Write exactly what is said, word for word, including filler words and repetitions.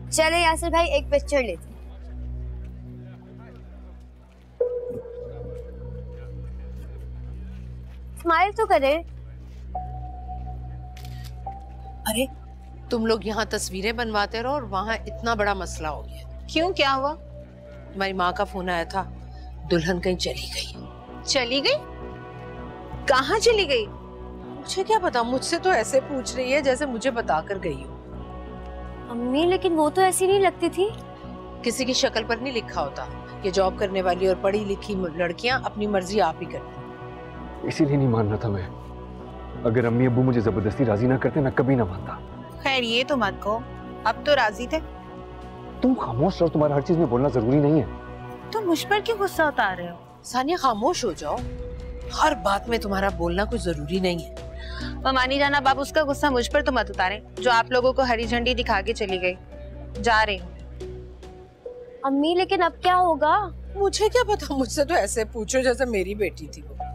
चले यासिर भाई एक पिक्चर लेते। स्माइल तो करे। अरे तुम लोग यहाँ तस्वीरें बनवाते रहो और वहाँ इतना बड़ा मसला हो गया। क्यों, क्या हुआ? तुम्हारी माँ का फोन आया था, दुल्हन कहीं चली गई। चली गई? कहाँ चली गई? मुझे क्या पता, मुझसे तो ऐसे पूछ रही है जैसे मुझे बता कर गई हो। अम्मी लेकिन वो तो ऐसी नहीं लगती थी। किसी की शक्ल पर नहीं लिखा होता कि जॉब करने वाली और पढ़ी लिखी लड़कियां अपनी मर्जी आप ही करती। इसीलिए नहीं मान रहा था मैं। अगर अम्मी अब्बू मुझे जबरदस्ती राजी ना करते मैं कभी ना मानता। खैर ये तो मत कहो, अब तो राजी थे। तुम खामोश रहो, तुम्हारा हर चीज में बोलना जरूरी नहीं है। तुम मुझ पर क्यों गुस्सा उतार रहे हो? सानिया खामोश हो जाओ, हर बात में तुम्हारा बोलना कोई जरूरी नहीं है। मानी जाना, अब उसका गुस्सा मुझ पर तो मत उतारे जो आप लोगों को हरी झंडी दिखा के चली गई। जा रही हूँ। अम्मी लेकिन अब क्या होगा? मुझे क्या पता, मुझसे तो ऐसे पूछो जैसे मेरी बेटी थी वो।